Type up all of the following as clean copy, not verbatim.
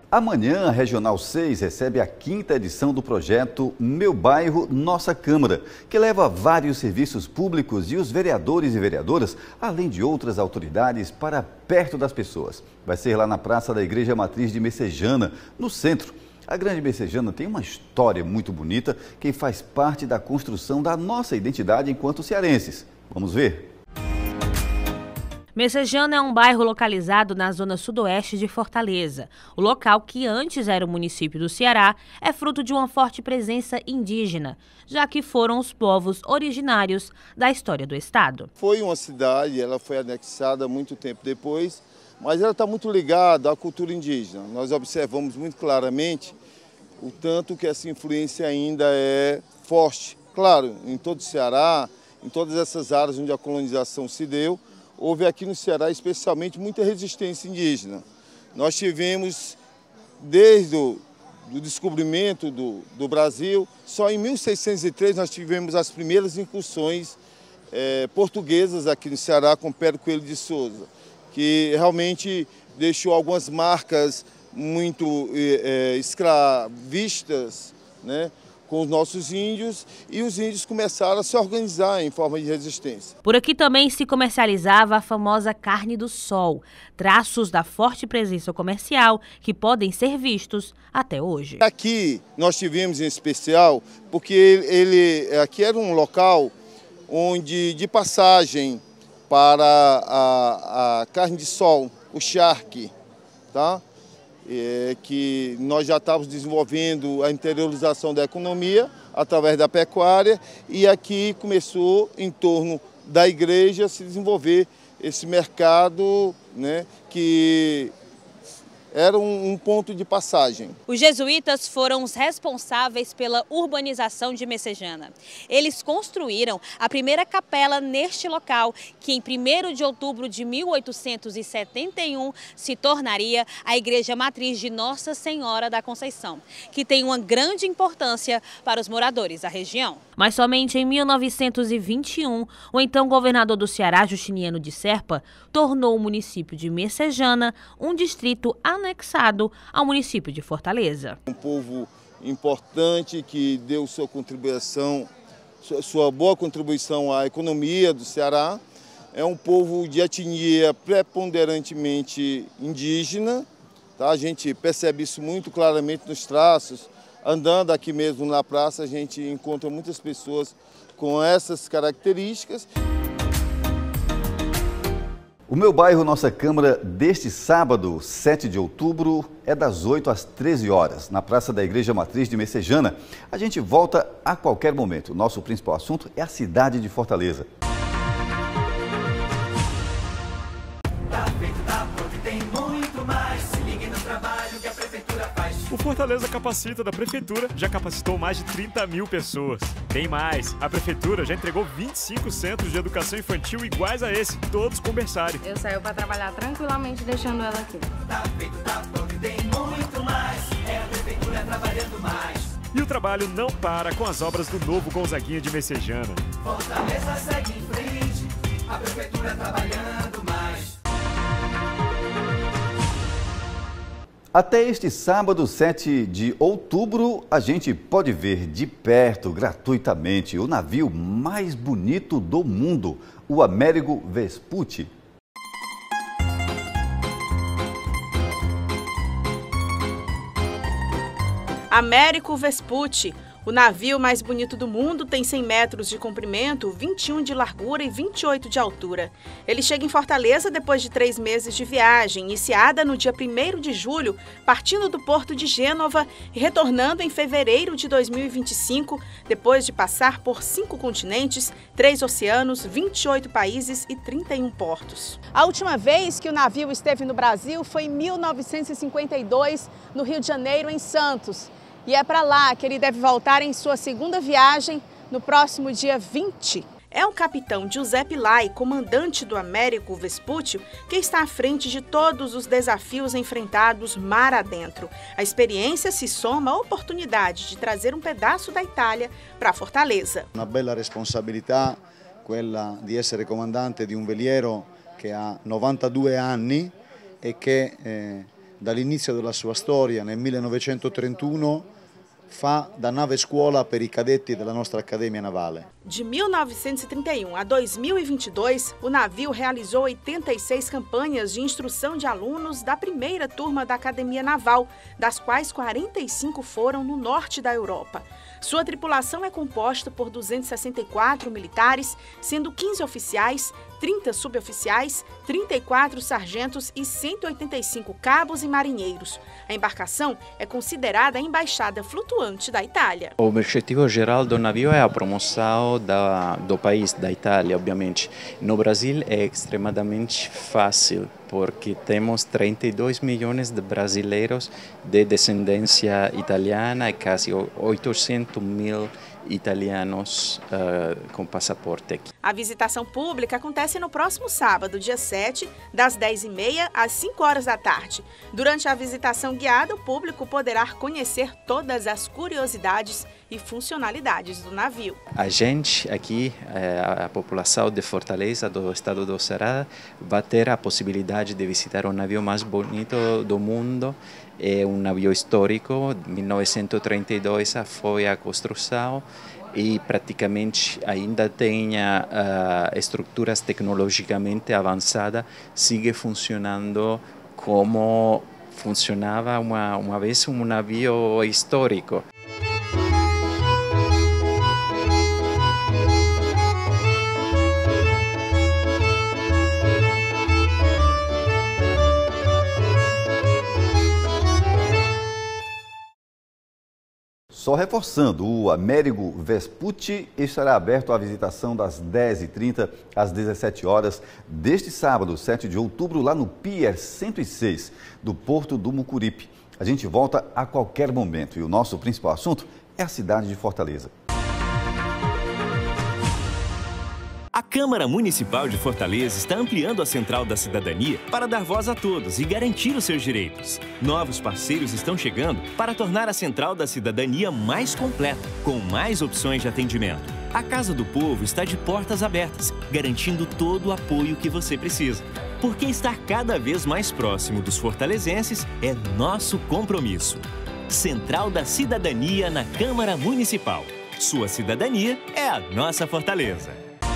Amanhã, a Regional 6 recebe a 5ª edição do projeto Meu Bairro, Nossa Câmara, que leva vários serviços públicos e os vereadores e vereadoras, além de outras autoridades, para perto das pessoas. Vai ser lá na Praça da Igreja Matriz de Messejana, no centro. A Grande Messejana tem uma história muito bonita que faz parte da construção da nossa identidade enquanto cearenses. Vamos ver? Messejana é um bairro localizado na zona sudoeste de Fortaleza. O local, que antes era o município do Ceará, é fruto de uma forte presença indígena, já que foram os povos originários da história do estado. Foi uma cidade, ela foi anexada muito tempo depois, mas ela está muito ligada à cultura indígena. Nós observamos muito claramente o tanto que essa influência ainda é forte. Claro, em todo o Ceará, em todas essas áreas onde a colonização se deu, houve aqui no Ceará, especialmente, muita resistência indígena. Nós tivemos, desde o descobrimento do Brasil, só em 1603 nós tivemos as primeiras incursões portuguesas aqui no Ceará com Pedro Coelho de Souza, que realmente deixou algumas marcas muito escravistas, né, com os nossos índios, e os índios começaram a se organizar em forma de resistência. Por aqui também se comercializava a famosa carne do sol, traços da forte presença comercial que podem ser vistos até hoje. Aqui nós tivemos em especial, porque aqui era um local onde de passagem para a carne de sol, o charque, tá? Que nós já estávamos desenvolvendo a interiorização da economia através da pecuária, e aqui começou, em torno da igreja, a se desenvolver esse mercado, né, que era um ponto de passagem. Os jesuítas foram os responsáveis pela urbanização de Messejana. Eles construíram a primeira capela neste local, que em 1º de outubro de 1871 se tornaria a Igreja Matriz de Nossa Senhora da Conceição, que tem uma grande importância para os moradores da região. Mas somente em 1921, o então governador do Ceará, Justiniano de Serpa, tornou o município de Messejana um distrito anexado ao município de Fortaleza. Um povo importante que deu sua boa contribuição à economia do Ceará. É um povo de etnia preponderantemente indígena, tá? A gente percebe isso muito claramente nos traços. Andando aqui mesmo na praça, a gente encontra muitas pessoas com essas características. O Meu Bairro, Nossa Câmara, deste sábado, 7 de outubro, é das 8 às 13 horas, na Praça da Igreja Matriz de Messejana. A gente volta a qualquer momento. Nosso principal assunto é a cidade de Fortaleza. O Fortaleza Capacita da Prefeitura já capacitou mais de 30 mil pessoas. Tem mais, a Prefeitura já entregou 25 centros de educação infantil iguais a esse, todos com berçário. Eu saio para trabalhar tranquilamente deixando ela aqui. Tá feito, tá pronto e tem muito mais. É a Prefeitura trabalhando mais. E o trabalho não para com as obras do novo Gonzaguinha de Messejana. Fortaleza segue em frente, a Prefeitura trabalhando mais. Até este sábado, 7 de outubro, a gente pode ver de perto, gratuitamente, o navio mais bonito do mundo, o Américo Vespucci. Américo Vespucci, o navio mais bonito do mundo, tem 100 metros de comprimento, 21 de largura e 28 de altura. Ele chega em Fortaleza depois de 3 meses de viagem, iniciada no dia 1º de julho, partindo do porto de Gênova e retornando em fevereiro de 2025, depois de passar por 5 continentes, 3 oceanos, 28 países e 31 portos. A última vez que o navio esteve no Brasil foi em 1952, no Rio de Janeiro, em Santos. E é para lá que ele deve voltar em sua segunda viagem no próximo dia 20. É o capitão Giuseppe Lai, comandante do Américo Vespucci, que está à frente de todos os desafios enfrentados mar adentro. A experiência se soma à oportunidade de trazer um pedaço da Itália para Fortaleza. Uma bella responsabilità, quella di essere comandante di un veliero che ha 92 anni e che dall'inizio della sua storia nel 1931, fa da nave scuola per i cadetti della nostra Accademia Navale. De 1931 a 2022, o navio realizou 86 campanhas de instrução de alunos da primeira turma da Academia Naval, das quais 45 foram no norte da Europa. Sua tripulação é composta por 264 militares, sendo 15 oficiais, 30 suboficiais, 34 sargentos e 185 cabos e marinheiros. A embarcação é considerada a embaixada flutuante da Itália. O objetivo geral do navio é a promoção do país, da Itália, obviamente. No Brasil é extremamente fácil, porque temos 32 milhões de brasileiros de descendência italiana e quase 800 mil italianos com passaporte aqui. A visitação pública acontece no próximo sábado, dia 7, das 10h30 às 5 horas da tarde. Durante a visitação guiada, o público poderá conhecer todas as curiosidades e funcionalidades do navio. A gente aqui, a população de Fortaleza, do estado do Ceará, vai ter a possibilidade de visitar o navio mais bonito do mundo. É um navio histórico, 1932 foi a construção e praticamente ainda tem estruturas tecnologicamente avançadas, sigue funcionando como funcionava uma vez um navio histórico. Só reforçando, o Amerigo Vespucci estará aberto à visitação das 10h30 às 17 horas deste sábado, 7 de outubro, lá no Pier 106 do Porto do Mucuripe. A gente volta a qualquer momento e o nosso principal assunto é a cidade de Fortaleza. A Câmara Municipal de Fortaleza está ampliando a Central da Cidadania para dar voz a todos e garantir os seus direitos. Novos parceiros estão chegando para tornar a Central da Cidadania mais completa, com mais opções de atendimento. A Casa do Povo está de portas abertas, garantindo todo o apoio que você precisa. Porque estar cada vez mais próximo dos fortalezenses é nosso compromisso. Central da Cidadania na Câmara Municipal. Sua cidadania é a nossa fortaleza.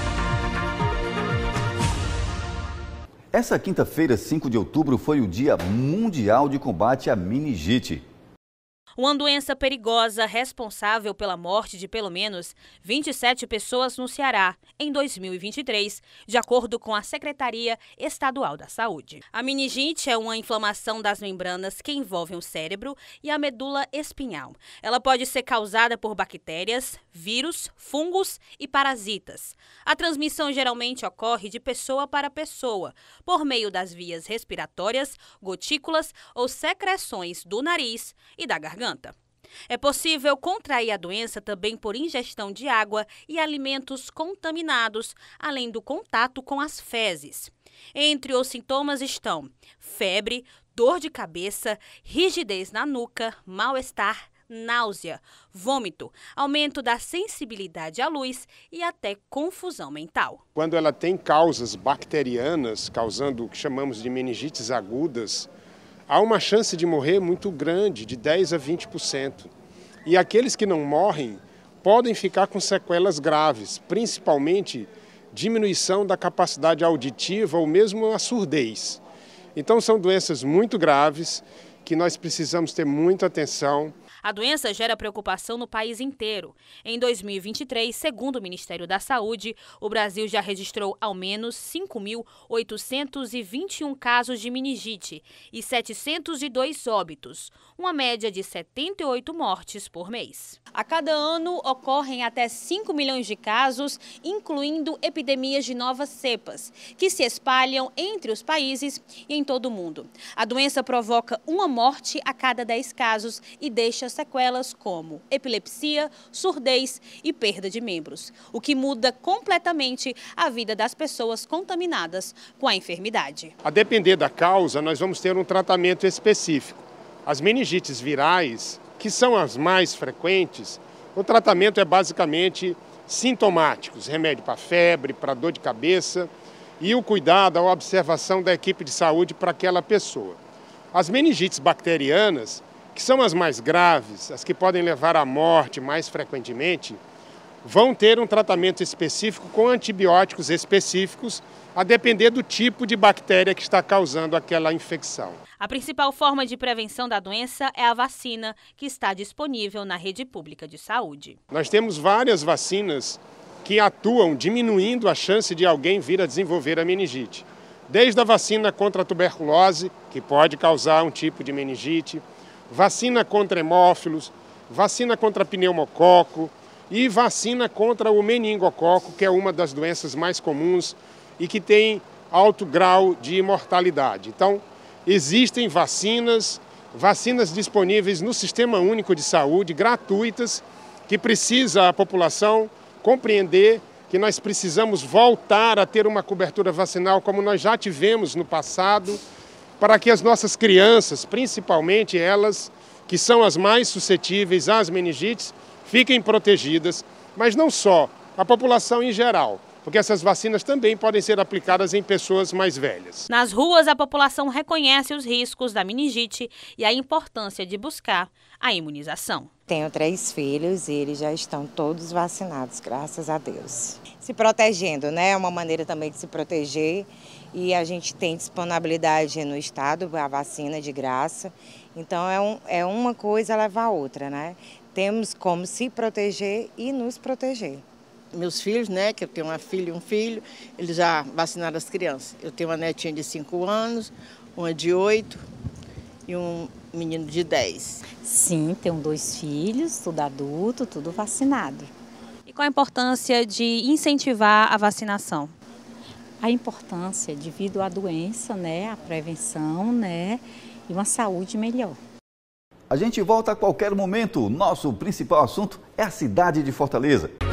Essa quinta-feira, 5 de outubro, foi o Dia Mundial de Combate à Meningite. Uma doença perigosa responsável pela morte de pelo menos 27 pessoas no Ceará em 2023, de acordo com a Secretaria Estadual da Saúde. A meningite é uma inflamação das membranas que envolvem o cérebro e a medula espinhal. Ela pode ser causada por bactérias, vírus, fungos e parasitas. A transmissão geralmente ocorre de pessoa para pessoa, por meio das vias respiratórias, gotículas ou secreções do nariz e da garganta. É possível contrair a doença também por ingestão de água e alimentos contaminados, além do contato com as fezes. Entre os sintomas estão febre, dor de cabeça, rigidez na nuca, mal-estar, náusea, vômito, aumento da sensibilidade à luz e até confusão mental. Quando ela tem causas bacterianas, causando o que chamamos de meningites agudas, há uma chance de morrer muito grande, de 10% a 20%. E aqueles que não morrem podem ficar com sequelas graves, principalmente diminuição da capacidade auditiva ou mesmo a surdez. Então são doenças muito graves que nós precisamos ter muita atenção. A doença gera preocupação no país inteiro. Em 2023, segundo o Ministério da Saúde, o Brasil já registrou ao menos 5.821 casos de meningite e 702 óbitos, uma média de 78 mortes por mês. A cada ano ocorrem até 5 milhões de casos, incluindo epidemias de novas cepas, que se espalham entre os países e em todo o mundo. A doença provoca uma morte a cada 10 casos e deixa sequelas como epilepsia, surdez e perda de membros, o que muda completamente a vida das pessoas contaminadas com a enfermidade. A depender da causa, nós vamos ter um tratamento específico. As meningites virais, que são as mais frequentes, o tratamento é basicamente sintomático, remédio para febre, para dor de cabeça e o cuidado, a observação da equipe de saúde para aquela pessoa. As meningites bacterianas, que são as mais graves, as que podem levar à morte mais frequentemente, vão ter um tratamento específico com antibióticos específicos, a depender do tipo de bactéria que está causando aquela infecção. A principal forma de prevenção da doença é a vacina, que está disponível na rede pública de saúde. Nós temos várias vacinas que atuam diminuindo a chance de alguém vir a desenvolver a meningite. Desde a vacina contra a tuberculose, que pode causar um tipo de meningite, vacina contra hemófilos, vacina contra pneumococo e vacina contra o meningococo, que é uma das doenças mais comuns e que tem alto grau de mortalidade. Então, existem vacinas disponíveis no Sistema Único de Saúde, gratuitas, que precisa a população compreender que nós precisamos voltar a ter uma cobertura vacinal como nós já tivemos no passado, para que as nossas crianças, principalmente elas que são as mais suscetíveis às meningites, fiquem protegidas, mas não só, a população em geral, porque essas vacinas também podem ser aplicadas em pessoas mais velhas. Nas ruas, a população reconhece os riscos da meningite e a importância de buscar a imunização. Tenho 3 filhos e eles já estão todos vacinados, graças a Deus. Se protegendo, né? É uma maneira também de se proteger e a gente tem disponibilidade no estado, a vacina de graça. Então é uma coisa levar a outra, né? Temos como se proteger e nos proteger. Meus filhos, né, que eu tenho uma filha e um filho, eles já vacinaram as crianças. Eu tenho uma netinha de 5 anos, uma de 8 e um menino de 10. Sim, tenho 2 filhos, tudo adulto, tudo vacinado. E qual a importância de incentivar a vacinação? A importância devido à doença, né, a prevenção, né, e uma saúde melhor. A gente volta a qualquer momento. Nosso principal assunto é a cidade de Fortaleza.